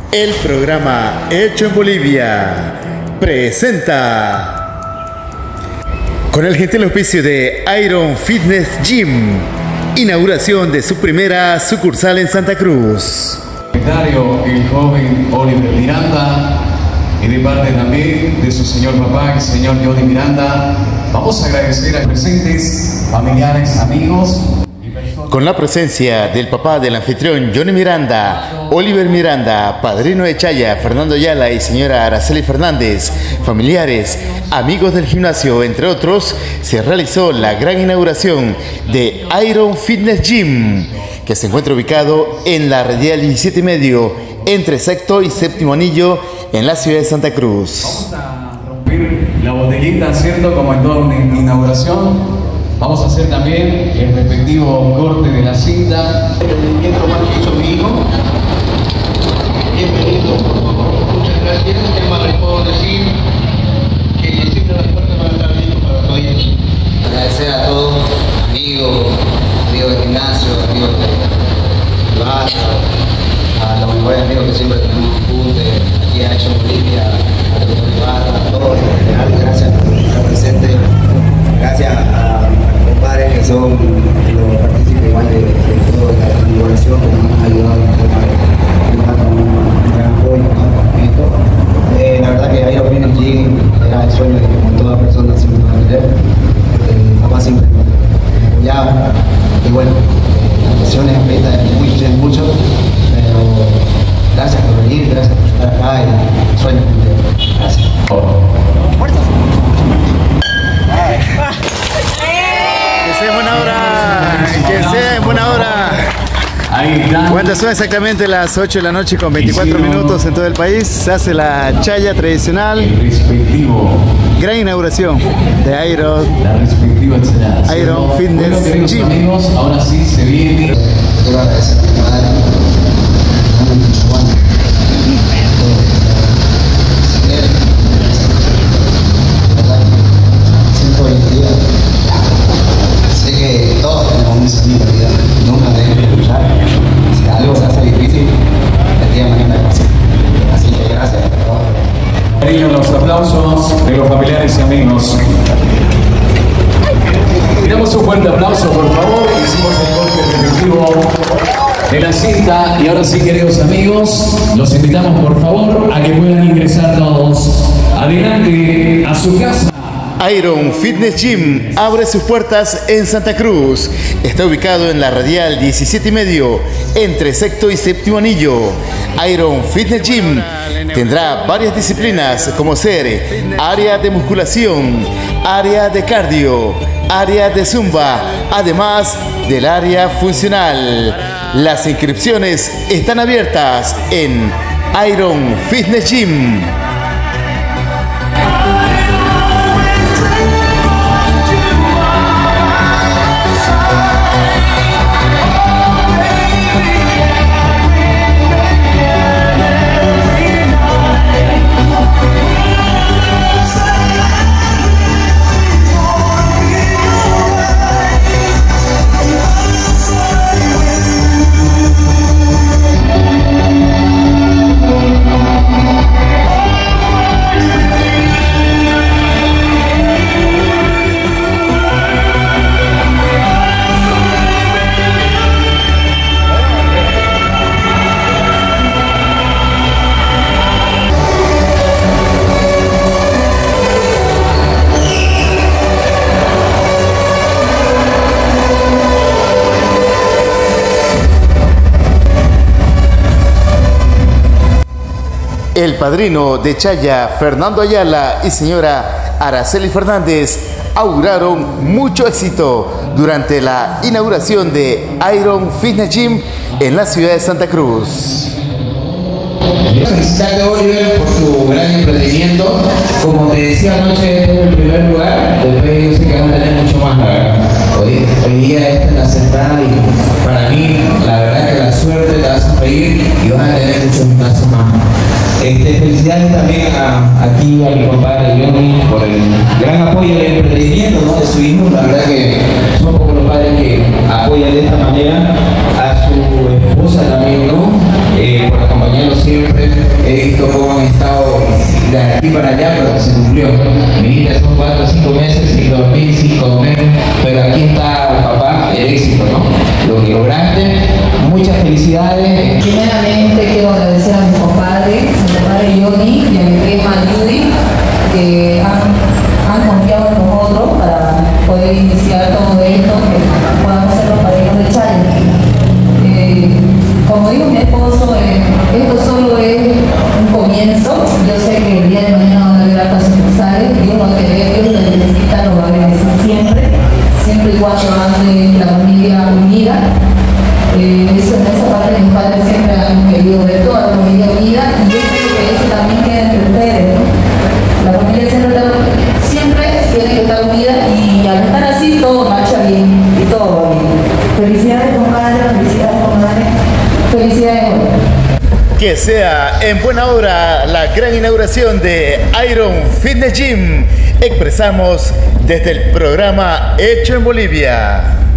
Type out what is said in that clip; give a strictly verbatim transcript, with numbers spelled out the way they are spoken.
El programa Hecho en Bolivia presenta, con el gentil auspicio de Iron Fitness Gym, inauguración de su primera sucursal en Santa Cruz. El joven Oliver Miranda, y de parte también de su señor papá, el señor Johnny Miranda, vamos a agradecer a presentes, familiares, amigos. Con la presencia del papá del anfitrión Johnny Miranda, Oliver Miranda, padrino de Chaya, Fernando Ayala y señora Araceli Fernández, familiares, amigos del gimnasio, entre otros, se realizó la gran inauguración de Iron Fitness Gym, que se encuentra ubicado en la radial diecisiete y medio, entre sexto y séptimo anillo, en la ciudad de Santa Cruz. Vamos a romper la botellita, ¿cierto? Como en toda una inauguración. Vamos a hacer también el respectivo corte de la cinta. El rendimiento más que hizo mi hijo. Bienvenido, por favor. Muchas gracias. ¿Qué más les puedo decir? Que siempre las puertas van a estar abiertas para todos. Agradecer a todos, amigos, amigos del gimnasio, amigos de barrio, a los mejores amigos que siempre tenemos juntos, aquí a Hecho en Bolivia, a los de barrio, a todos en general. Gracias por estar presentes. Gracias a mis compadres que son los partícipes igual de, de toda la inauguración, que nos han ayudado en el tema de un gran apoyo, ¿no? Esto. Eh, la verdad que Iron Fitness Gym era el sueño de que con toda persona siempre va a tener. Eh, papá siempre me apoyaba. Y bueno, eh, las presiones ahorita influyen mucho, pero gracias por venir, gracias por estar acá y sueño cumplido. Gracias. Que sea buena hora, que sea en buena hora. Cuando son exactamente las ocho de la noche con veinticuatro minutos en todo el país, se hace la chaya tradicional. El respectivo. Gran inauguración de Iron, La respectiva excelencia. Iron Fitness Bueno, queridos Gym. amigos, ahora sí se viene. Quiero agradecer a mi madre, a mi Juan, siento hoy en día. Sé que todos tenemos un sentido de vida, nunca dejen de luchar. Si algo se hace difícil, el día de mañana es fácil. Así que gracias a todos. Cariño, los aplausos de los familiares y amigos. Damos un fuerte aplauso, por favor. Hicimos el corte respectivo de la cinta. Y ahora sí, queridos amigos, los invitamos, por favor, a que puedan ingresar todos adelante a su casa. Iron Fitness Gym abre sus puertas en Santa Cruz. Está ubicado en la radial diecisiete y medio, entre sexto y séptimo anillo. Iron Fitness Gym tendrá varias disciplinas como ser área de musculación, área de cardio, área de zumba, además del área funcional. Las inscripciones están abiertas en Iron Fitness Gym. El padrino de Chaya, Fernando Ayala y señora Araceli Fernández auguraron mucho éxito durante la inauguración de Iron Fitness Gym en la ciudad de Santa Cruz. Felicitar a Oliver por su gran emprendimiento. Como te decía anoche, este es el primer lugar. Después yo sé que van a tener mucho más, la verdad. Hoy, hoy día esta es la sentada y para mí, la verdad que la suerte te va a sonreír y vas a tener muchos gimnasios más. Este, felicidades también a, aquí a mi compadre Johnny por el gran apoyo del emprendimiento, ¿no?, de su hijo. La verdad que son pocos los padres que apoyan de esta manera a su esposa también, ¿no?, eh, por acompañarnos. acompañarlo siempre. He visto cómo han estado de aquí para allá, pero que se cumplió. Viniste son cuatro o cinco meses sin dormir, sin comer, pero aquí está, papá, el éxito, ¿no? Lo que lograste. Muchas felicidades. Primeramente quiero agradecer a mi compadre, a mi compadre Johnny y a mi prima Judy, que han, han confiado en nosotros para poder iniciar todo esto, que podamos ser los padrinos de Challenge. Eh, como dijo mi esposo, eh, esto solo es un comienzo. Yo sé que el día de mañana van a haber otras sucursales. Dios va a querer, Dios lo necesita, lo va a bendecir siempre, siempre y cuando ande la familia unida. Eh, eso, en esa parte mis padres siempre han querido ver toda la familia unida, y yo creo que eso también queda entre ustedes, ¿no? La familia siempre, siempre tiene que estar unida, y al estar así todo marcha bien y todo va bien. Felicidades, compadre, felicidades, compadre, felicidades. Que sea en buena hora la gran inauguración de Iron Fitness Gym. Expresamos desde el programa Hecho en Bolivia.